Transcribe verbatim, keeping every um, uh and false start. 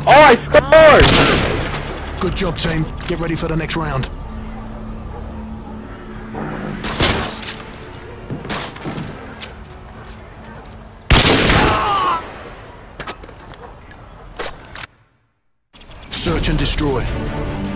Oh, I scored! Good job, team. Get ready for the next round. Search and destroy.